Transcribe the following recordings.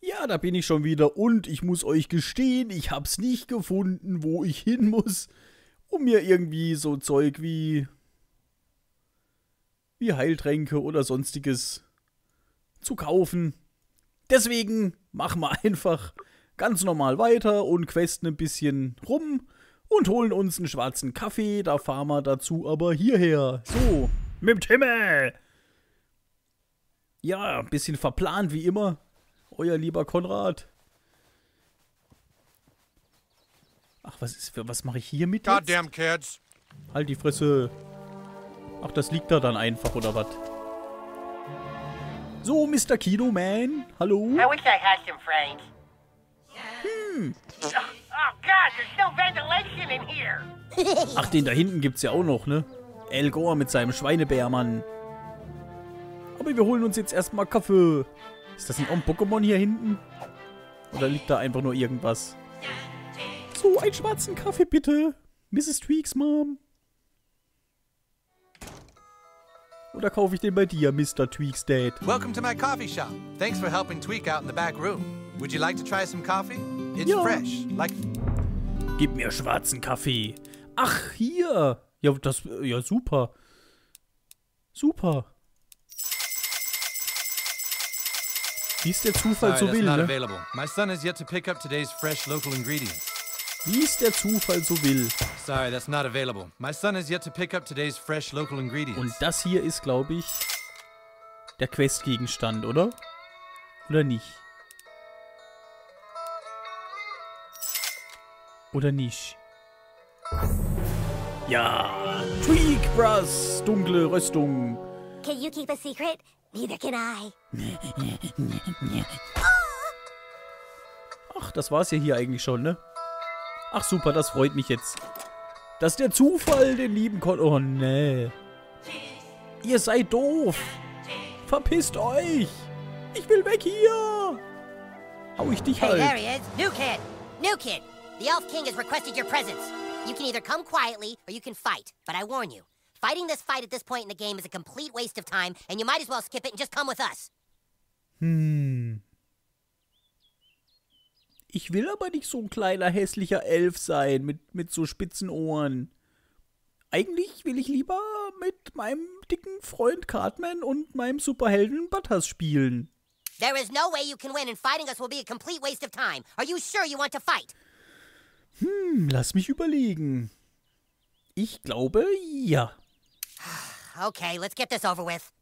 Ja, da bin ich schon wieder und ich muss euch gestehen, ich hab's nicht gefunden, wo ich hin muss, um mir irgendwie so Zeug wie Heiltränke oder sonstiges zu kaufen. Deswegen machen wir einfach ganz normal weiter und questen ein bisschen rum und holen uns einen schwarzen Kaffee. Da fahren wir dazu aber hierher. So, mit dem Timmel. Ja, ein bisschen verplant wie immer. Euer lieber Konrad. Ach, was mache ich hier mit jetzt? Goddamn kids. Halt die Fresse. Ach, das liegt da dann einfach, oder was? So, Mr. Kino Man. Hallo? I wish I had some friends. Oh God, there's no ventilation in here. Ach, den da hinten gibt's ja auch noch, ne? Al Gore mit seinem Schweinebärmann. Aber wir holen uns jetzt erstmal Kaffee. Ist das nicht auch ein Pokémon hier hinten? Oder liegt da einfach nur irgendwas? So, einen schwarzen Kaffee bitte. Mrs. Tweaks Mom. Oder kaufe ich den bei dir, Mr. Tweaks Dad? Welcome to my coffee shop. Thanks for helping Tweak out in the back room. Would you like to try some coffee? It's Ja. fresh, like... Gib mir schwarzen Kaffee. Ach, hier. Ja, ja, super. Super. Wie es der Zufall Sorry, so that's will, not ne? available. My son has yet to pick up today's fresh local ingredients. Wie es der Zufall so will. Sorry, that's not available. My son has yet to pick up today's fresh local ingredients. Und das hier ist, glaube ich, der Questgegenstand, oder? Oder nicht? Oder nicht? Ja, Tweak Bros, dunkle Rüstung. Can you keep a secret? Neither can I. Ach, das war's ja hier eigentlich schon, ne? Ach super, das freut mich jetzt. Dass der Zufall den lieben Oh, nee. Ihr seid doof. Verpisst euch. Ich will weg hier. Hau ich dich Hey, halt. there he is. New kid. New kid. The Elf King has requested your presence. You can either come quietly or you can fight. But I warn you, fighting this fight at this point in the game is a complete waste of time, and you might as well skip it and just come with us. Ich will aber nicht so ein kleiner hässlicher Elf sein mit so spitzen Ohren. Eigentlich will ich lieber mit meinem dicken Freund Cartman und meinem Superhelden Butters spielen. There is no way you can win, and fighting us will be a complete waste of time. Are you sure you want to fight? Lass mich überlegen. Ich glaube, ja. Okay, let's get this over with.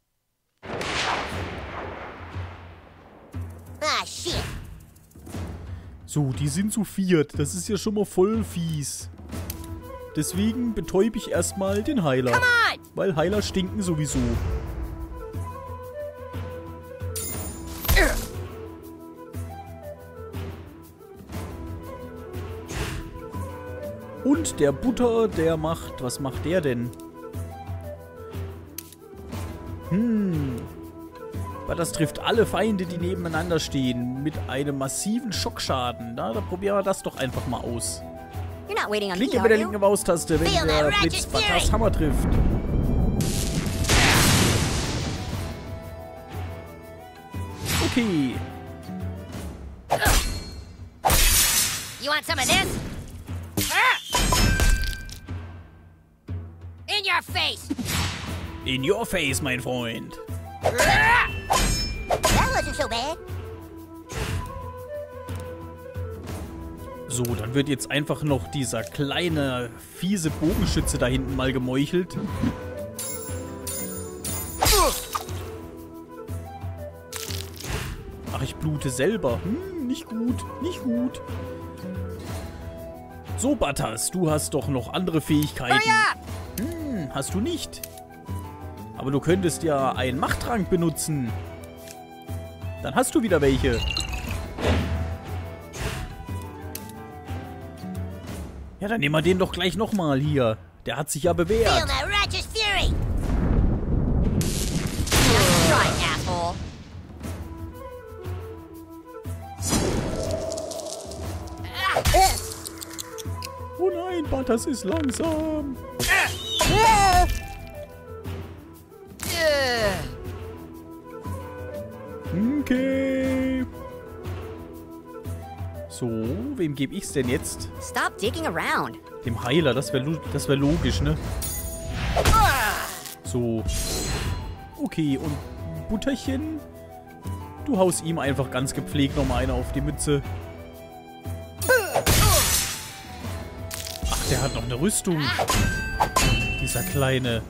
Ah, shit. So, die sind zu viert. Das ist ja schon mal voll fies. Deswegen betäube ich erstmal den Heiler. Come on! Weil Heiler stinken sowieso. Und der Butter, der macht... Was macht der denn? Aber das trifft alle Feinde, die nebeneinander stehen, mit einem massiven Schockschaden. Na, da probieren wir das doch einfach mal aus. You're not waiting on me, Klicke are mit der you? linken Maustaste, wenn Feel der that Blitz ratchet Butters fury. Hammer trifft. Okay. You want some of this? In your face! In your face, mein Freund. That wasn't so bad. So, dann wird jetzt einfach noch dieser kleine, fiese Bogenschütze da hinten mal gemeuchelt. Ach, ich blute selber. Nicht gut, nicht gut. So, Butters, du hast doch noch andere Fähigkeiten. Hast du nicht. Aber du könntest ja einen Machttrank benutzen. Dann hast du wieder welche. Ja, dann nehmen wir den doch gleich nochmal hier. Der hat sich ja Feel bewährt. that righteous fury! Nice try, asshole. Oh nein, Butters ist langsam. Okay. So, wem gebe ich's denn jetzt? Stop digging around. Dem Heiler, das wär logisch, ne? So. Okay, und Butterchen? Du haust ihm einfach ganz gepflegt nochmal eine auf die Mütze. Ach, der hat noch eine Rüstung. Dieser kleine.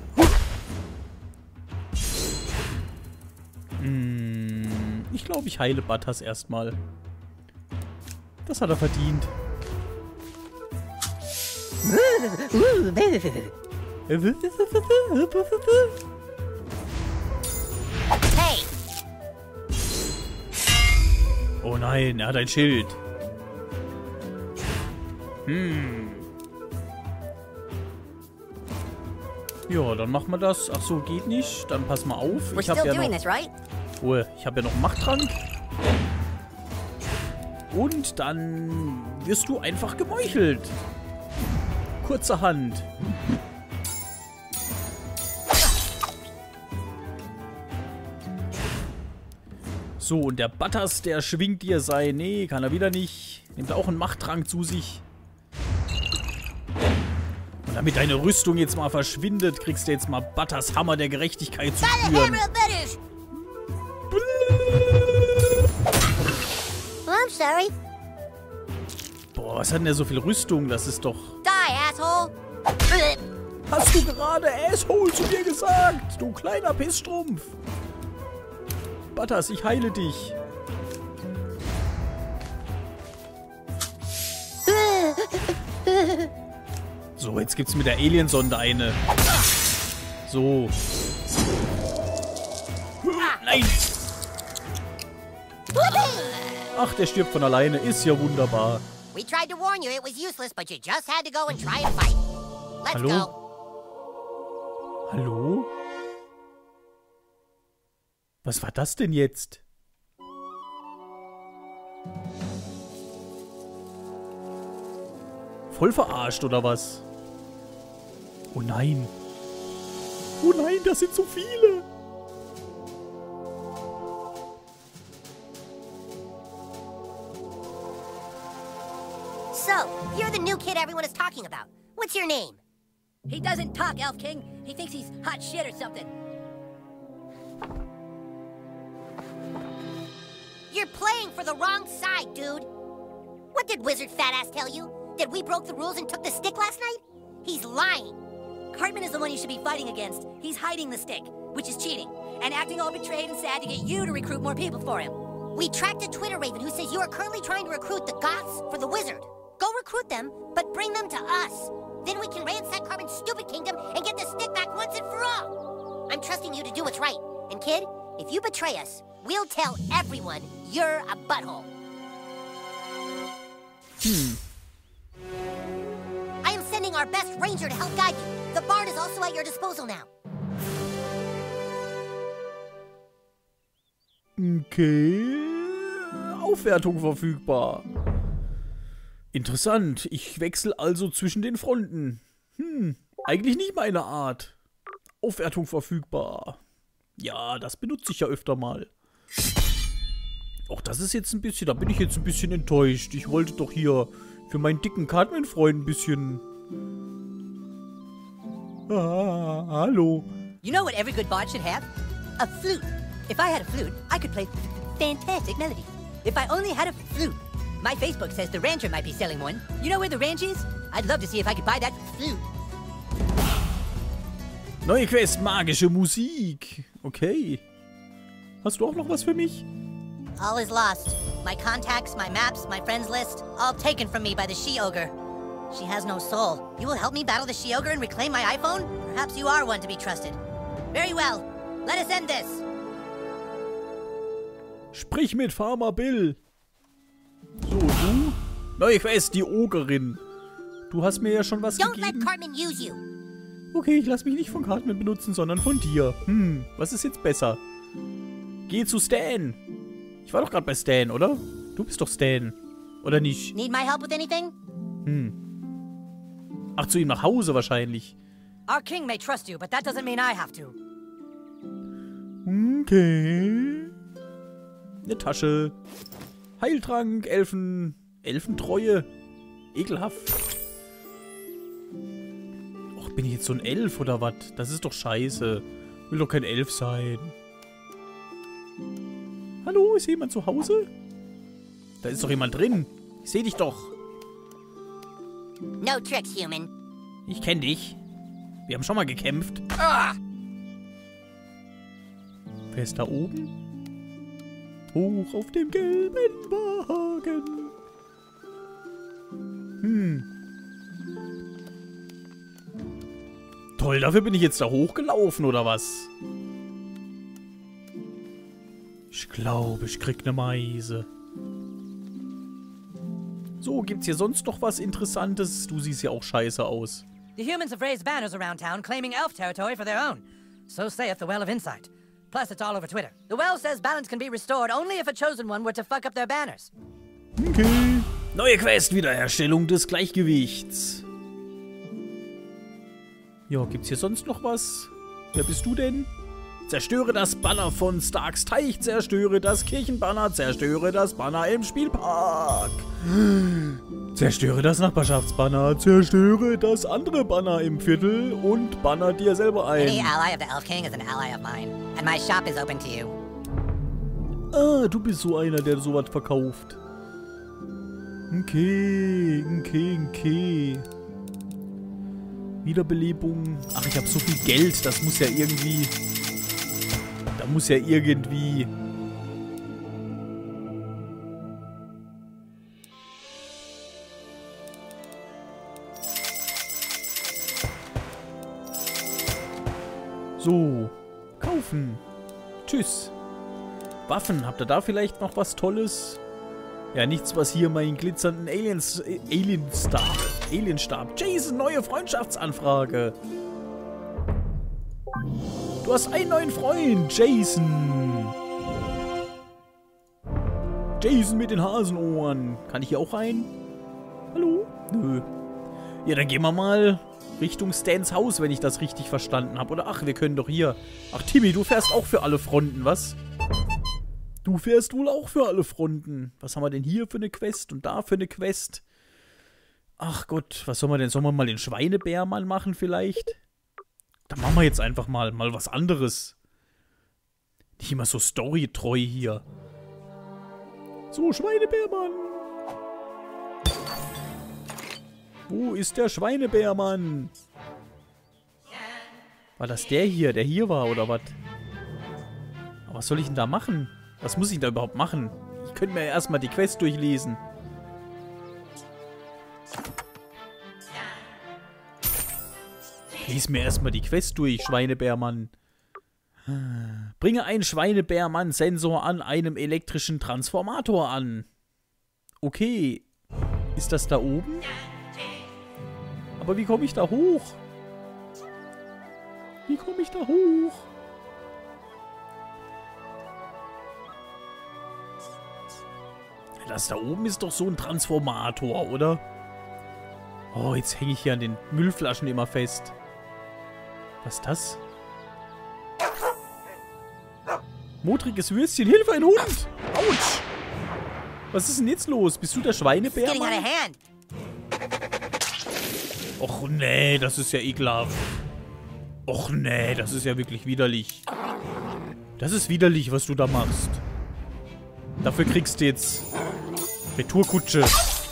Ich glaube, ich heile Butters erstmal. Das hat er verdient. Hey! Oh nein, er hat ein Schild. Ja, dann machen wir das. Ach so, geht nicht. Dann pass mal auf. We're Ich habe still ja doing noch... this, right? Ruhe, ich habe ja noch einen Machttrank. Und dann wirst du einfach gemeuchelt. Kurzerhand. So, und der Butters, der schwingt dir sein... Nee, kann er wieder nicht. Nimmt auch einen Machttrank zu sich. Und damit deine Rüstung jetzt mal verschwindet, kriegst du jetzt mal Butters Hammer der Gerechtigkeit zu spüren. Oh, I'm sorry. Boah, was hat denn der so viel Rüstung? Das ist doch... Die, asshole! Hast du gerade Asshole zu mir gesagt? Du kleiner Pissstrumpf. Butters, ich heile dich. So, jetzt gibt's mit der Aliensonde eine. So. Nein! Ach, der stirbt von alleine. Ist ja wunderbar. We tried to warn you it was useless, but you just had to go and try and fight. Let's Hallo? go. Hallo? Was war das denn jetzt? Voll verarscht, oder was? Oh nein. Oh nein, das sind so viele. So, you're the new kid everyone is talking about. What's your name? He doesn't talk, Elf King. He thinks he's hot shit or something. You're playing for the wrong side, dude. What did Wizard Fatass tell you? That we broke the rules and took the stick last night? He's lying. Cartman is the one you should be fighting against. He's hiding the stick, which is cheating, and acting all betrayed and sad to get you to recruit more people for him. We tracked a Twitter raven who says you are currently trying to recruit the Goths for the Wizard. Go recruit them, but bring them to us. Then we can ransack Cartman's stupid kingdom and get the stick back once and for all. I'm trusting you to do what's right. And kid, if you betray us, we'll tell everyone you're a butthole. I am sending our best ranger to help guide you. The barn is also at your disposal now. Okay. Aufwertung verfügbar. Interessant. Ich wechsle also zwischen den Fronten. Eigentlich nicht meine Art. Aufwertung verfügbar. Ja, das benutze ich ja öfter mal. Auch das ist jetzt ein bisschen, da bin ich jetzt ein bisschen enttäuscht. Ich wollte doch hier für meinen dicken Cartman-Freund ein bisschen... Ah, hallo. You know what every good bard should have? A flute. If I had a flute, I could play fantastic melodies. If I only had a flute. My Facebook says the rancher might be selling one. You know where the ranch is? I'd love to see if I could buy that flute. Neue Quest, magische Musik. Okay. Hast du auch noch was für mich? All is lost. My contacts, my maps, my friends list, all taken from me by the she-ogre. She has no soul. You will help me battle the she-ogre and reclaim my iPhone? Perhaps you are one to be trusted. Very well. Let us end this. Sprich mit Farmer Bill. So, du? Neue Quest, die Ogerin. Du hast mir ja schon was Don't let gegeben. Cartman use you. Okay, ich lasse mich nicht von Cartman benutzen, sondern von dir. Was ist jetzt besser? Geh zu Stan. Ich war doch gerade bei Stan, oder? Du bist doch Stan. Oder nicht? Need my help with anything? Ach, zu ihm nach Hause wahrscheinlich. Our king may trust you, but that doesn't mean I have to. Okay. Eine Tasche. Heiltrank, Elfentreue. Ekelhaft. Och, bin ich jetzt so ein Elf oder was? Das ist doch scheiße. Will doch kein Elf sein. Hallo, ist jemand zu Hause? Da ist doch jemand drin. Ich seh dich doch. No tricks, human. Ich kenn dich. Wir haben schon mal gekämpft. Wer ist da oben? Hoch auf dem gelben Wagen. Toll, dafür bin ich jetzt da hochgelaufen, oder was? Ich glaube, ich krieg eine Meise. So, gibt's hier sonst noch was Interessantes? Du siehst ja auch scheiße aus. The humans have raised banners around town claiming elf territory for their own. So saith the Well of Insight. Plus, it's all over Twitter. The Well says balance can be restored only if a chosen one were to fuck up their banners. Okay. Neue Quest, Wiederherstellung des Gleichgewichts. Ja, gibt's hier sonst noch was? Wer bist du denn? Zerstöre das Banner von Starks Teich, zerstöre das Kirchenbanner, zerstöre das Banner im Spielpark. Zerstöre das Nachbarschaftsbanner, zerstöre das andere Banner im Viertel und banner dir selber Any ein. ally of the Elf King is an ally of mine. And my shop is open to you. Ah, du bist so einer, der sowas verkauft. Okay. Wiederbelebung. Ach, ich habe so viel Geld, das muss ja irgendwie... Da muss ja irgendwie... So. Kaufen. Tschüss. Waffen. Habt ihr da vielleicht noch was Tolles? Ja, nichts, was hier meinen glitzernden Alienstab. Jason, neue Freundschaftsanfrage. Du hast einen neuen Freund, Jason. Jason mit den Hasenohren. Kann ich hier auch rein? Hallo? Nö. Ja, dann gehen wir mal Richtung Stans Haus, wenn ich das richtig verstanden habe. Oder ach, wir können doch hier... Ach, Timmy, du fährst auch für alle Fronten, was? Du fährst wohl auch für alle Fronten. Was haben wir denn hier für eine Quest und da für eine Quest? Ach Gott, was soll man denn? Sollen wir mal den Schweinebärmann machen vielleicht? Dann machen wir jetzt einfach mal was anderes. Nicht immer so storytreu hier. So, Schweinebärmann. Wo ist der Schweinebärmann? War das der hier war, oder was? Aber was soll ich denn da machen? Was muss ich da überhaupt machen? Ich könnte mir ja erstmal die Quest durchlesen. Lies mir erstmal die Quest durch, Schweinebärmann. Bringe einen Schweinebärmann-Sensor an einem elektrischen Transformator an. Okay. Ist das da oben? Aber wie komme ich da hoch? Wie komme ich da hoch? Das da oben ist doch so ein Transformator, oder? Oh, jetzt hänge ich hier an den Müllflaschen immer fest. Was ist das? Modriges Würstchen, Hilfe, ein Hund! Autsch! Was ist denn jetzt los? Bist du der Schweinebär? Och nee, das ist ja ekelhaft. Och nee, das ist ja wirklich widerlich. Das ist widerlich, was du da machst. Dafür kriegst du jetzt Retourkutsche.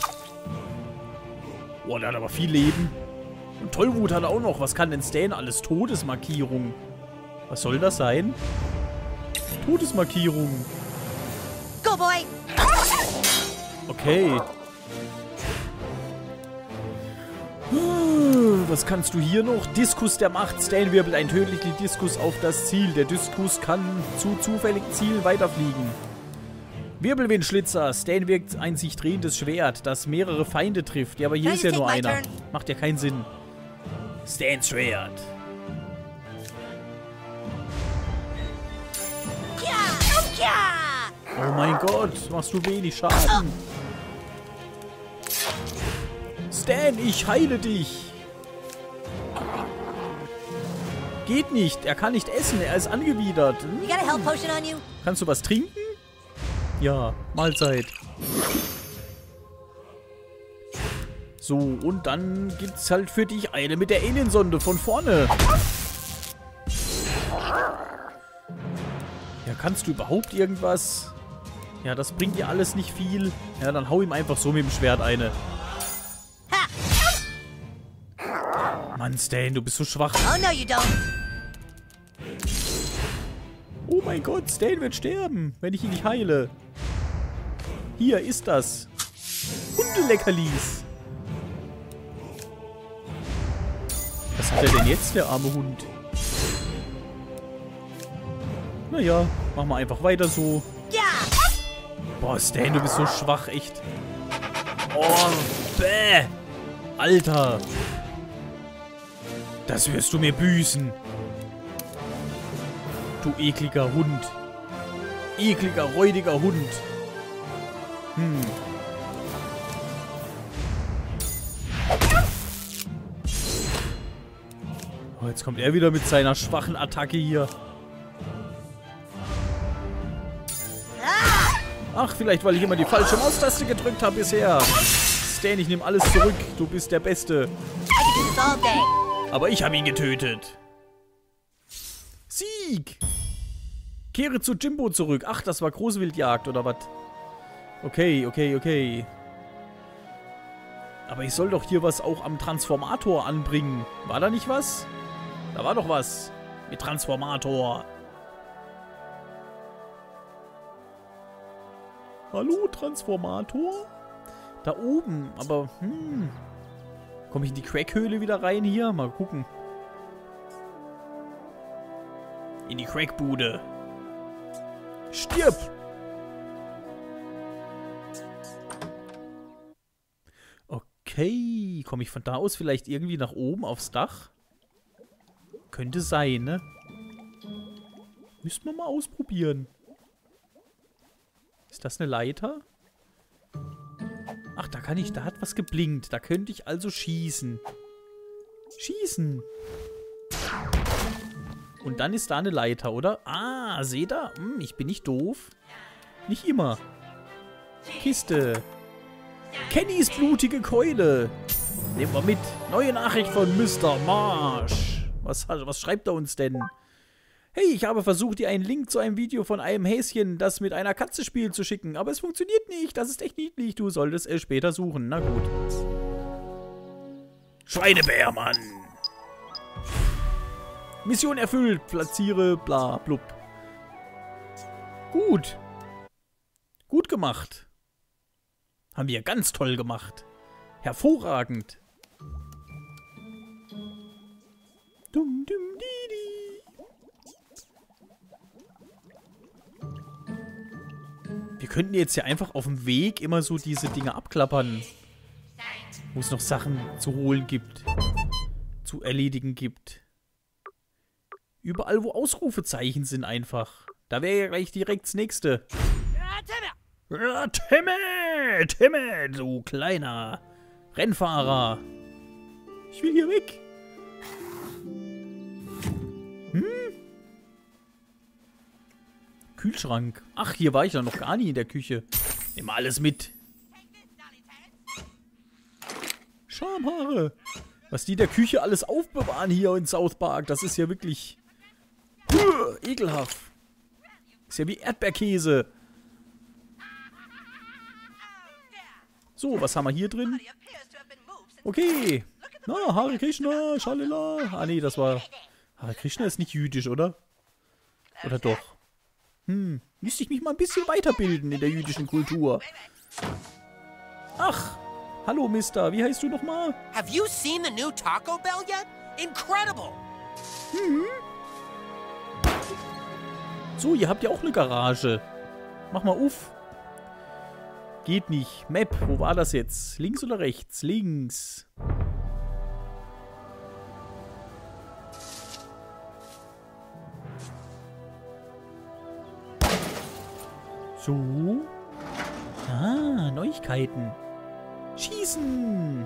Boah, der hat aber viel Leben. Und Tollwut hat er auch noch. Was kann denn Stan alles? Todesmarkierung. Was soll das sein? Todesmarkierung. Go, boy! Okay. Was kannst du hier noch? Diskus der Macht. Stan wirbelt einen tödlichen Diskus auf das Ziel. Der Diskus kann zu zufälligen Zielen weiterfliegen. Wirbelwindschlitzer. Stan wirkt ein sich drehendes Schwert, das mehrere Feinde trifft. Ja, aber hier ist ja nur einer. Macht ja keinen Sinn. Stans Schwert. Oh mein Gott, machst du wenig Schaden. Stan, ich heile dich. Geht nicht, er kann nicht essen, er ist angewidert. Kannst du was trinken? Ja, Mahlzeit. So, und dann gibt's halt für dich eine mit der Aliensonde von vorne. Ja, kannst du überhaupt irgendwas? Ja, das bringt dir alles nicht viel. Ja, dann hau ihm einfach so mit dem Schwert eine. Mann, Stan, du bist so schwach. Oh, no, you don't. Oh mein Gott, Stan wird sterben, wenn ich ihn nicht heile. Hier ist das. Hundeleckerlis. Was hat er denn jetzt, der arme Hund? Naja, machen wir einfach weiter so. Ja. Boah, Stan, du bist so schwach, echt. Oh, bäh. Alter. Das wirst du mir büßen. Du ekliger Hund. Ekliger, räudiger Hund. Oh, jetzt kommt er wieder mit seiner schwachen Attacke hier. Ach, vielleicht, weil ich immer die falsche Maustaste gedrückt habe bisher. Stan, ich nehme alles zurück. Du bist der Beste. I can do this all day. Aber ich habe ihn getötet. Sieg! Kehre zu Jimbo zurück. Ach, das war Großwildjagd, oder was? Okay, okay, okay. Aber ich soll doch hier was auch am Transformator anbringen. War da nicht was? Da war doch was. Mit Transformator. Hallo, Transformator? Da oben, aber, komme ich in die Crackhöhle wieder rein hier? Mal gucken. In die Crackbude. Stirb! Okay, komme ich von da aus vielleicht irgendwie nach oben aufs Dach? Könnte sein, ne? Müssen wir mal ausprobieren. Ist das eine Leiter? Ach, da kann ich, da hat was geblinkt. Da könnte ich also schießen. Schießen! Und dann ist da eine Leiter, oder? Ah, seht ihr? Ich bin nicht doof. Nicht immer. Kiste. Kennys blutige Keule. Nehmen wir mit. Neue Nachricht von Mr. Marsh. Was schreibt er uns denn? Hey, ich habe versucht, dir einen Link zu einem Video von einem Häschen, das mit einer Katze spielt, zu schicken. Aber es funktioniert nicht. Das ist echt niedlich. Du solltest es später suchen. Na gut. Schweinebär, Mission erfüllt. Platziere, bla, blub. Gut. Gut gemacht. Haben wir ganz toll gemacht. Hervorragend. Dum, dum, di, di. Wir könnten jetzt ja einfach auf dem Weg immer so diese Dinge abklappern. Wo es noch Sachen zu holen gibt. Zu erledigen gibt. Überall, wo Ausrufezeichen sind einfach. Da wäre ja gleich direkt das nächste. Ja, Timmy, du kleiner Rennfahrer. Ich will hier weg. Kühlschrank. Ach, hier war ich doch noch gar nie in der Küche. Nimm alles mit. Schamhaare. Was die der Küche alles aufbewahren hier in South Park, das ist ja wirklich ekelhaft. Ist ja wie Erdbeerkäse. So, was haben wir hier drin? Okay. Na, Hare Krishna, Shalala. Ah, nee, das war... Hare Krishna ist nicht jüdisch, oder? Oder doch? Müsste ich mich mal ein bisschen weiterbilden in der jüdischen Kultur. Ach, hallo, Mister. Wie heißt du nochmal? Have you seen the new Taco Bell yet? Incredible! So, ihr habt ja auch eine Garage. Mach mal auf. Geht nicht. Map, wo war das jetzt? Links oder rechts? Links. So. Ah, Neuigkeiten. Schießen.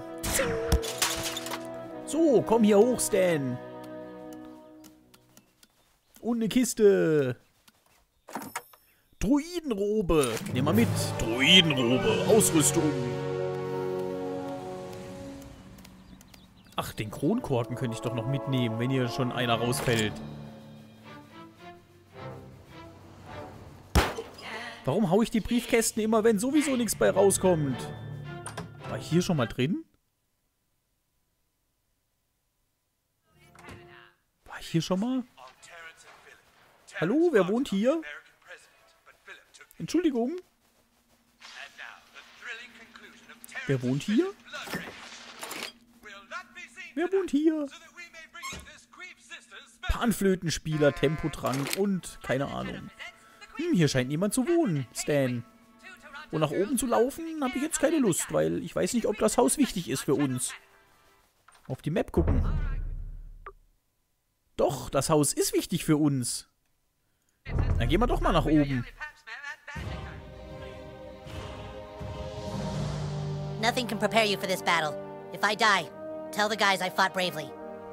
So, komm hier hoch, Stan. Und eine Kiste. Druidenrobe. Nehmen wir mit. Druidenrobe. Ausrüstung. Ach, den Kronkorken könnte ich doch noch mitnehmen, wenn hier schon einer rausfällt. Warum hau ich die Briefkästen immer, wenn sowieso nichts bei rauskommt? War ich hier schon mal drin? War ich hier schon mal? Hallo, wer wohnt hier? Entschuldigung. Wer wohnt hier? Wer wohnt hier? Panflötenspieler, Tempotrank und keine Ahnung. Hier scheint niemand zu wohnen, Stan. Und nach oben zu laufen, habe ich jetzt keine Lust, weil ich weiß nicht, ob das Haus wichtig ist für uns. Auf die Map gucken. Doch, das Haus ist wichtig für uns. Dann gehen wir doch mal nach oben. Nothing can prepare you for this battle. If I die, tell the guys I fought bravely.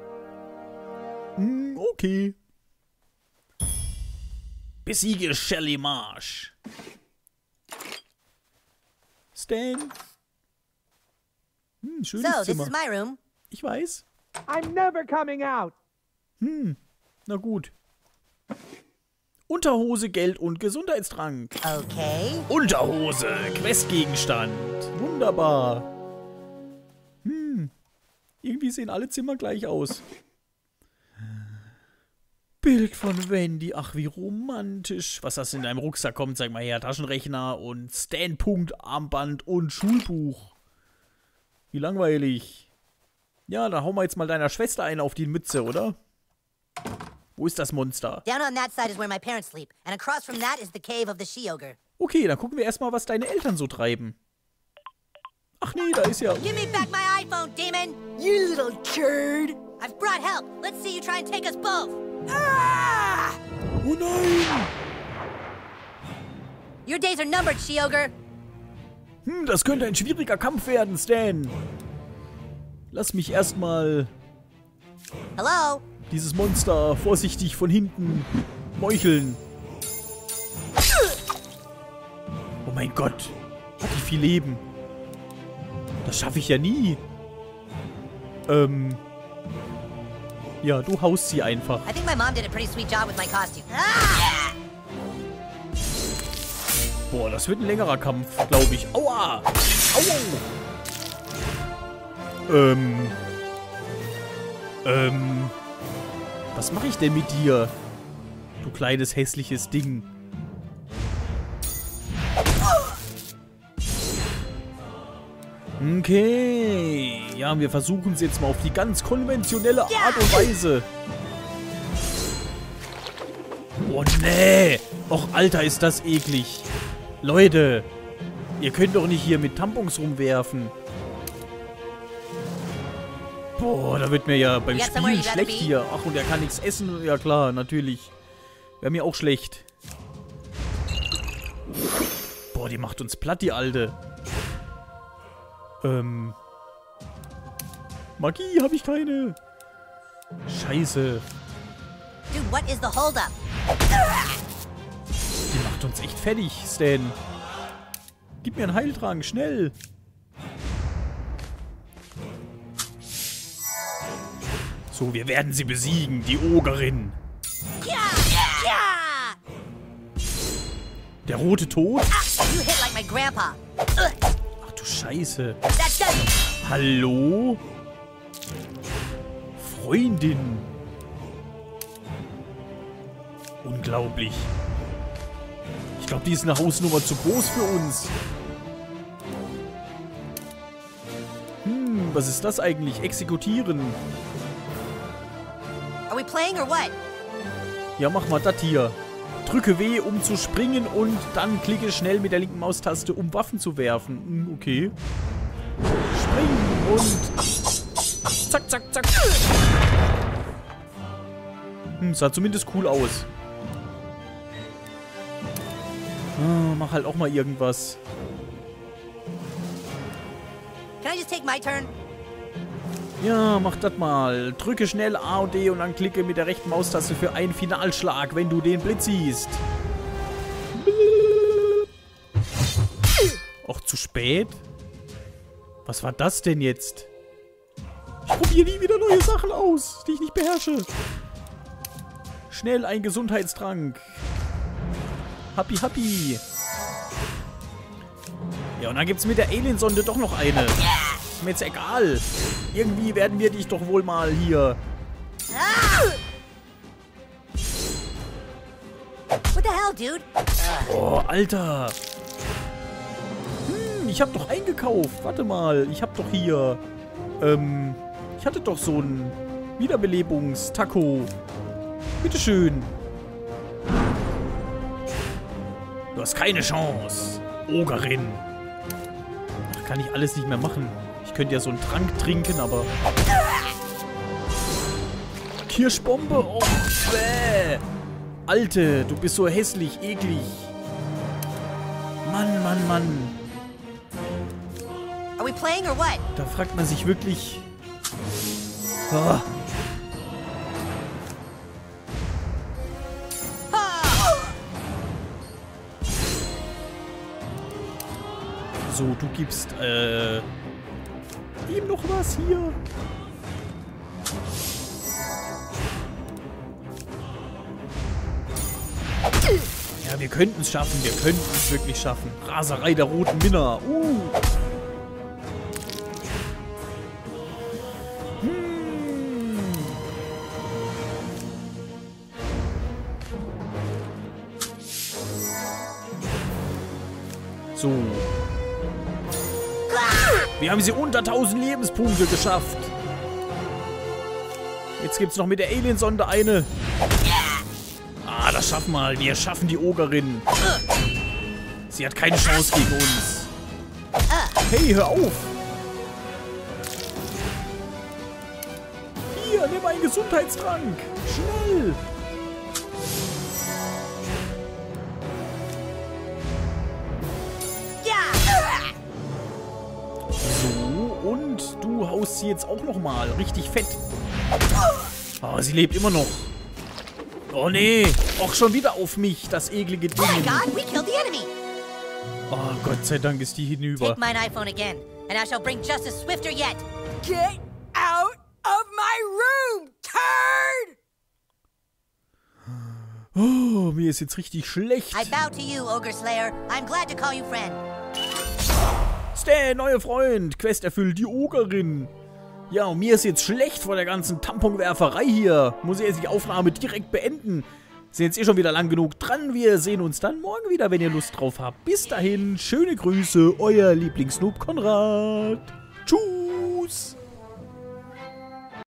Okay. Besiege Shelly Marsh. Stan. Schönes So, this Zimmer. is my room. Ich weiß. I'm never coming out. Na gut. Unterhose, Geld und Gesundheitstrank. Okay. Unterhose, Questgegenstand. Wunderbar. Irgendwie sehen alle Zimmer gleich aus. Bild von Wendy. Ach, wie romantisch. Was hast du in deinem Rucksack? Kommt, zeig mal her. Taschenrechner und Standpunkt, Armband und Schulbuch. Wie langweilig. Ja, dann hauen wir jetzt mal deiner Schwester eine auf die Mütze, oder? Wo ist das Monster? Down on that side is where my parents sleep, and across from that is the cave of the she-ogre. Okay, dann gucken wir erstmal, was deine Eltern so treiben. Ach nee, da ist ja... Give me back my iPhone, demon! You little turd! I've brought help. Let's see you try and take us both. Ah! Oh nein! Your days are numbered, she-ogre. Das könnte ein schwieriger Kampf werden, Stan. Lass mich erstmal Hello? dieses Monster vorsichtig von hinten meucheln. Oh mein Gott. Hat die viel Leben. Das schaffe ich ja nie. Ja, du haust sie einfach. I think my mom did a pretty sweet job with my costume. Ah! Boah, das wird ein längerer Kampf, glaube ich. Aua! Au! Was mache ich denn mit dir? Du kleines, hässliches Ding. Okay. Ja, wir versuchen es jetzt mal auf die ganz konventionelle Art und Weise. Oh, nee. Och, Alter, ist das eklig. Leute, ihr könnt doch nicht hier mit Tampons rumwerfen. Boah, da wird mir ja beim Spielen schlecht hier. Ach, und er kann nichts essen. Ja klar, natürlich. Wäre mir auch schlecht. Boah, die macht uns platt, die Alte. Magie habe ich keine. Scheiße. Dude, what is the holdup? Die macht uns echt fertig, Stan. Gib mir einen Heiltrank, schnell. So, wir werden sie besiegen, die Ogerin. Yeah! Yeah! Der rote Tod? You hit like my grandpa. Ach du Scheiße. That does it. Hallo? Freundin. Unglaublich. Ich glaube, die ist eine Hausnummer zu groß für uns. Was ist das eigentlich? Exekutieren. Are we playing or what? Ja, mach mal das hier. Drücke W, um zu springen und dann klicke schnell mit der linken Maustaste, um Waffen zu werfen. Okay. Springen und... Zack, zack, zack. Sah zumindest cool aus. Mach halt auch mal irgendwas. Can I just take my turn? Ja, mach das mal. Drücke schnell A und D und dann klicke mit der rechten Maustaste für einen Finalschlag, wenn du den Blitz siehst. Och, zu spät? Was war das denn jetzt? Ich probiere nie wieder neue Sachen aus, die ich nicht beherrsche. Schnell ein Gesundheitstrank. Happy, happy. Ja, und dann gibt es mit der Aliensonde doch noch eine. Ist mir jetzt egal. Irgendwie werden wir dich doch wohl mal hier... What the hell, dude? Oh, Alter. Ich hab doch eingekauft. Warte mal, ich hab doch hier... ich hatte doch so ein Wiederbelebungstaco. Bitteschön. Du hast keine Chance. Ogerin. Ach, kann ich alles nicht mehr machen. Ich könnte ja so einen Trank trinken, aber... Kirschbombe? Oh, bäh. Alte, du bist so hässlich, eklig. Mann, Mann, Mann. Are we playing or what? Da fragt man sich wirklich... Oh. So, du gibst, ihm noch was hier. Ja, wir könnten es schaffen. Wir könnten es wirklich schaffen. Raserei der roten Minna. So. Wir haben sie unter 1000 Lebenspunkte geschafft. Jetzt gibt es noch mit der Aliensonde eine. Ah, das schaffen wir. Wir schaffen die Ogerin. Sie hat keine Chance gegen uns. Hey, hör auf. Hier, nimm einen Gesundheitstrank. Schnell. So, und du haust sie jetzt auch noch mal. Richtig fett. Oh, sie lebt immer noch. Oh nee, auch schon wieder auf mich, das eklige Ding. Oh God, we killed the enemy. Oh, Gott sei Dank ist die hinüber. Take mine iPhone again, and I shall bring justice swifter yet. Get out of my room, turd! Oh, mir ist jetzt richtig schlecht. I bow to you, Ogre Slayer. I'm glad to call you friend. Stan, neuer Freund. Quest erfüllt, die Ogerin. Ja, und mir ist jetzt schlecht vor der ganzen Tamponwerferei hier. Muss ich jetzt die Aufnahme direkt beenden. Sind jetzt eh schon wieder lang genug dran. Wir sehen uns dann morgen wieder, wenn ihr Lust drauf habt. Bis dahin, schöne Grüße, euer Lieblings-Noob Konrad.